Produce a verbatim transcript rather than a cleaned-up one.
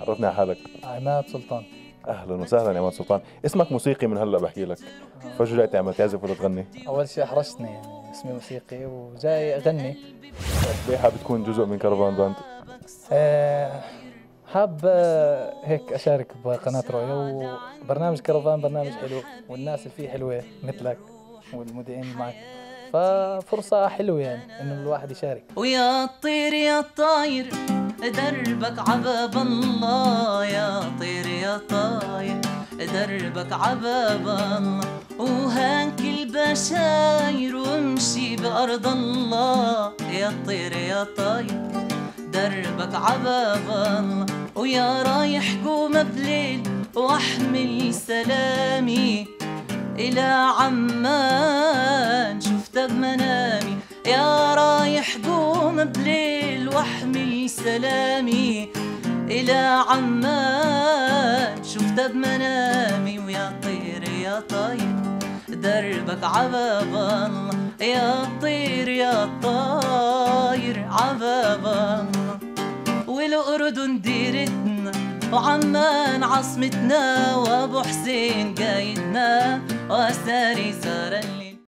عرفني على حالك. عماد سلطان. اهلا وسهلا يا عماد سلطان، اسمك موسيقي من هلا بحكي لك، فجأة جاي تعمل تعزف ولا تغني؟ اول شيء احرجتني يعني اسمي موسيقي وجاي اغني. ليه حابب تكون جزء من كرفان باند؟ أه حاب آه، هيك اشارك بقناة رؤيا، وبرنامج كرفان برنامج حلو والناس اللي فيه حلوة مثلك والمذيعين اللي معك، ففرصة حلوة يعني انه الواحد يشارك. ويا طير يا طاير دربك عباب الله، يا طير يا طاير دربك عباب الله، وهانك البشاير وامشي بأرض الله، يا طير يا طاير دربك عباب الله، ويا رايح قوم بليل واحمل سلامي إلى عمان شفتها بمنامي، يا رايح قوم بليل واحمل سلامي إلى عمان شفتها بمنامي، ويا طير يا طاير دربك عباب الله، يا طير يا طاير عباب الله، والأردن ديرتنا وعمان عاصمتنا، وابو حسين قايدنا وساري سار اللي